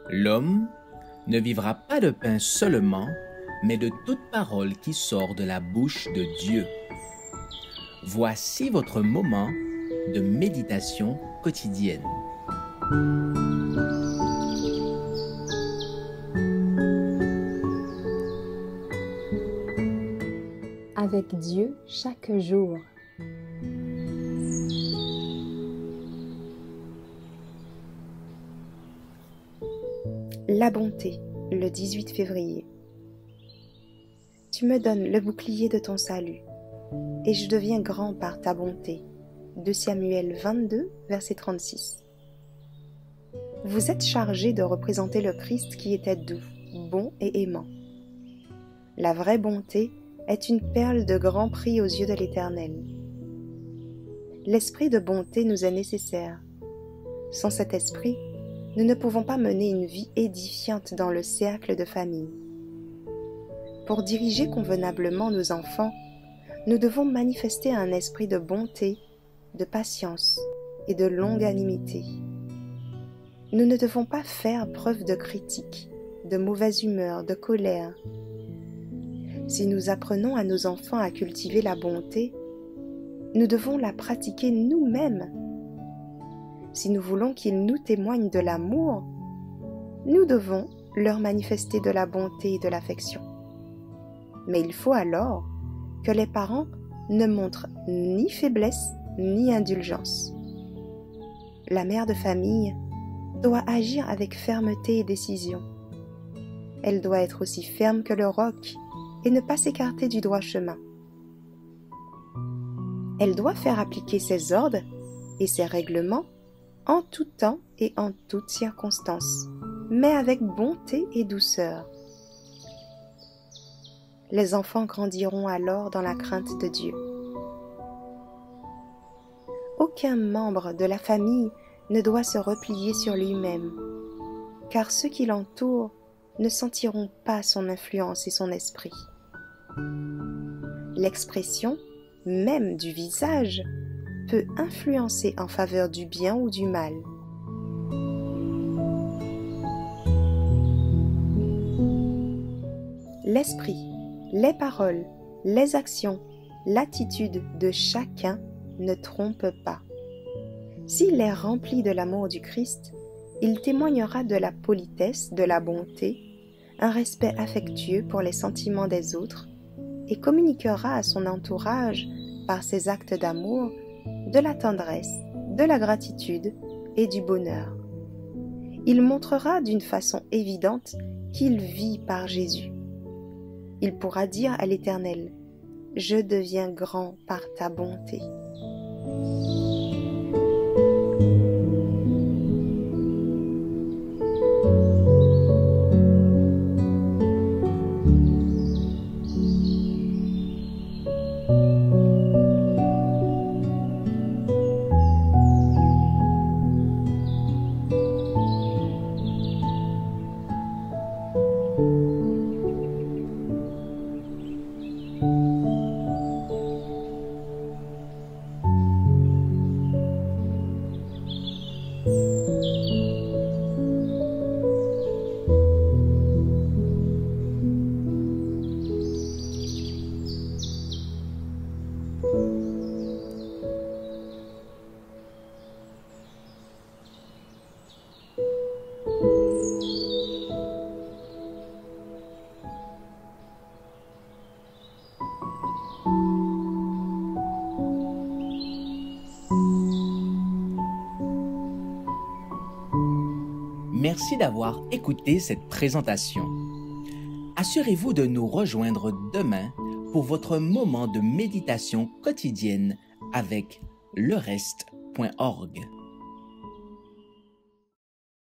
L'homme ne vivra pas de pain seulement, mais de toute parole qui sort de la bouche de Dieu. Voici votre moment de méditation quotidienne. Avec Dieu chaque jour. La bonté, le 18 février. Tu me donnes le bouclier de ton salut, et je deviens grand par ta bonté. 2 Samuel 22, verset 36. Vous êtes chargé de représenter le Christ qui était doux, bon et aimant. La vraie bonté est une perle de grand prix aux yeux de l'Éternel. L'esprit de bonté nous est nécessaire. Sans cet esprit, nous ne pouvons pas mener une vie édifiante dans le cercle de famille. Pour diriger convenablement nos enfants, nous devons manifester un esprit de bonté, de patience et de longanimité. Nous ne devons pas faire preuve de critique, de mauvaise humeur, de colère. Si nous apprenons à nos enfants à cultiver la bonté, nous devons la pratiquer nous-mêmes. Si nous voulons qu'ils nous témoignent de l'amour, nous devons leur manifester de la bonté et de l'affection. Mais il faut alors que les parents ne montrent ni faiblesse ni indulgence. La mère de famille doit agir avec fermeté et décision. Elle doit être aussi ferme que le roc et ne pas s'écarter du droit chemin. Elle doit faire appliquer ses ordres et ses règlements en tout temps et en toutes circonstances, mais avec bonté et douceur. Les enfants grandiront alors dans la crainte de Dieu. Aucun membre de la famille ne doit se replier sur lui-même, car ceux qui l'entourent ne sentiront pas son influence et son esprit. L'expression même du visage peut influencer en faveur du bien ou du mal. L'esprit, les paroles, les actions, l'attitude de chacun ne trompent pas. S'il est rempli de l'amour du Christ, il témoignera de la politesse, de la bonté, un respect affectueux pour les sentiments des autres et communiquera à son entourage, par ses actes d'amour, de la tendresse, de la gratitude et du bonheur. Il montrera d'une façon évidente qu'il vit par Jésus. Il pourra dire à l'Éternel : « Je deviens grand par ta bonté. » Merci d'avoir écouté cette présentation. Assurez-vous de nous rejoindre demain pour votre moment de méditation quotidienne avec lereste.org.